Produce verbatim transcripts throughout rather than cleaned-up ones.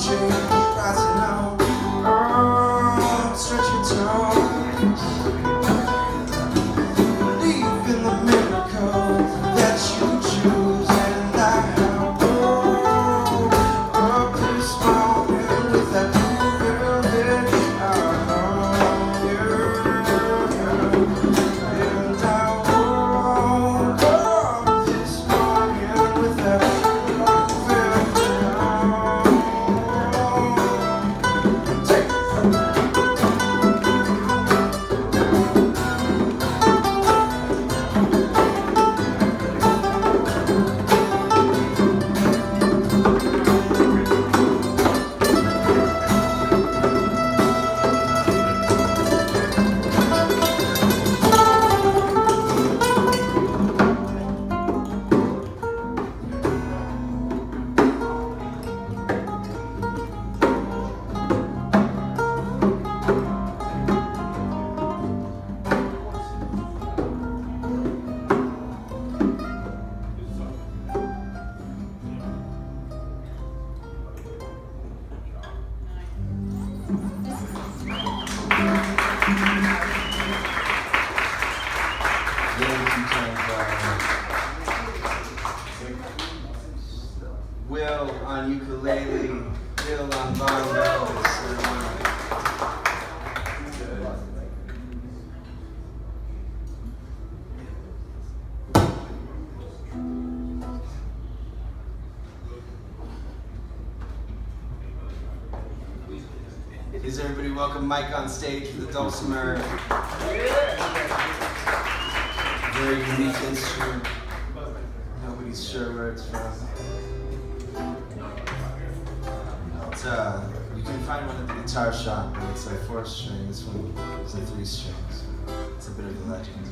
Will on ukulele, Bill on bongos. Is everybody welcome Mike on stage for the dulcimer? Very unique instrument. Nobody's sure where it's from. It's, uh, you can find one at the guitar shop, but it's like four string. This one is a three strings. It's a bit of a legend.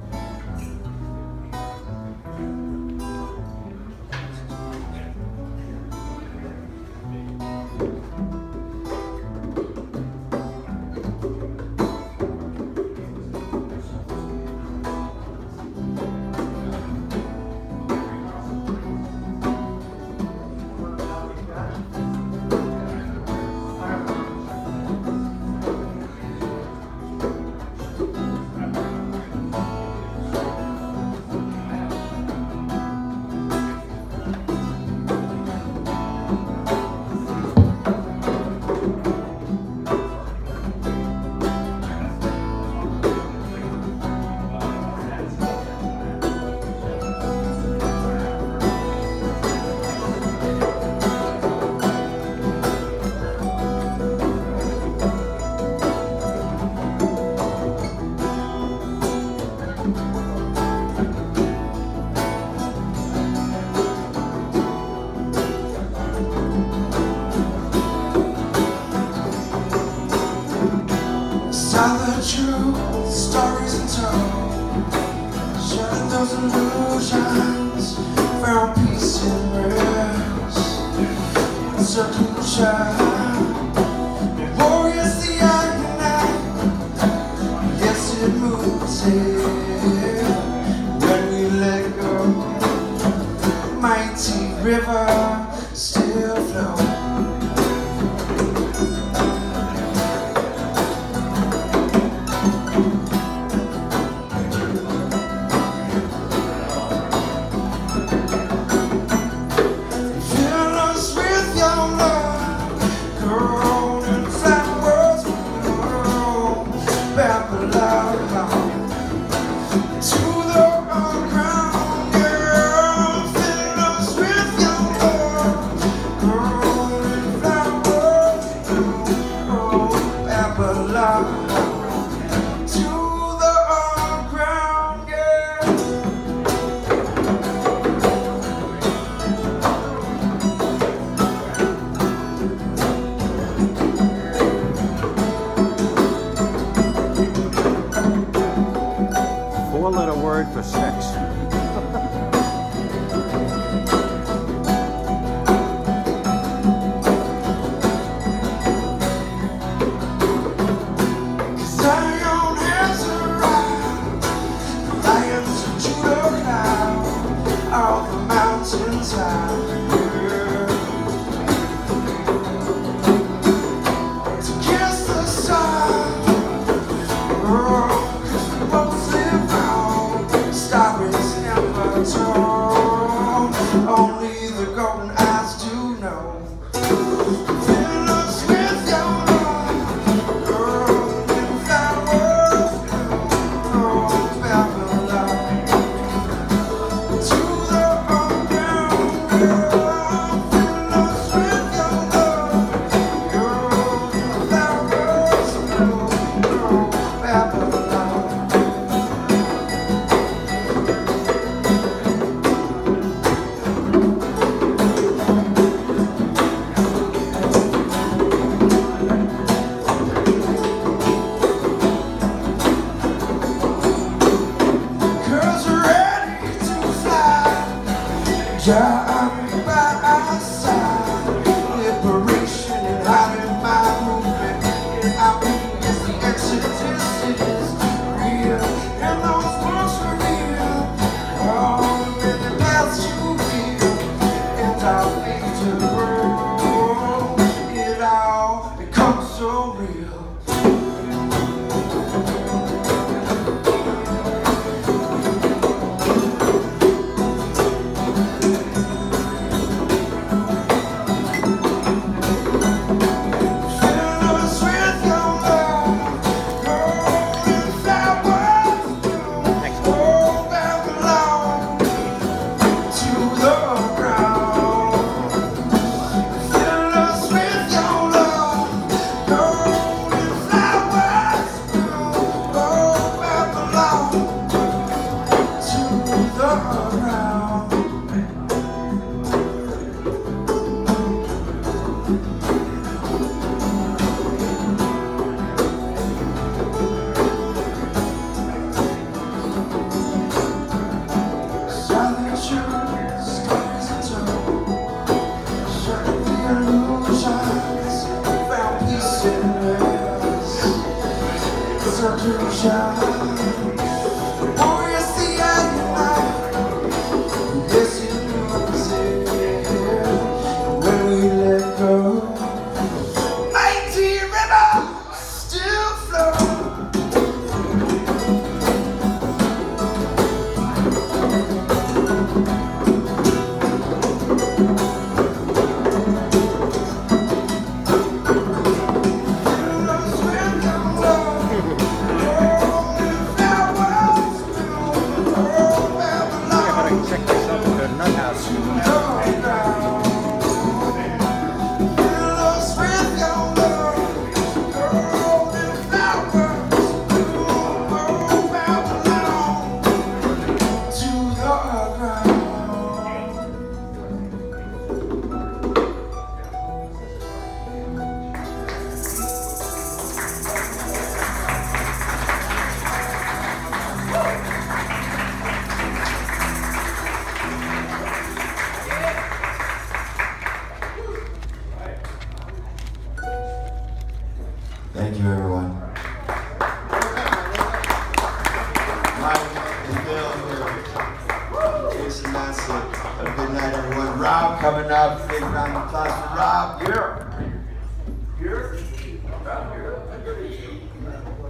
Tell the truth, stories untold, sharing those illusions, found peace and rest, in seclusion, warriors the eye night, yes it moves here, when we let go, mighty river still flows. Four-letter word for sex. Zion has arrived, the lions of Judah cloud, all the mountains high. your golden eyes do know. Fill us with your love, girl, and flowers from Babylon to the underground, girl. Fill us with your love, girl, and flowers from Babylon. Driving by our side, liberation and hiding my movement. And our weakness, the exodus is real, and those words are real. All the many paths you feel, and our faith to grow. It all becomes so real. Oh, you see, I unite. Yes, you lose it when we let go. Mighty river still flows. Check this out with a nut house. Thank you, everyone. Mike and Bill here. Jason Massey. Have a good night, everyone. Rob coming up. Big round of applause for Rob. Here. Here. Rob here.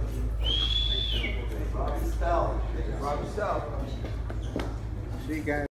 Rob Stell. Rob Stell. See you guys.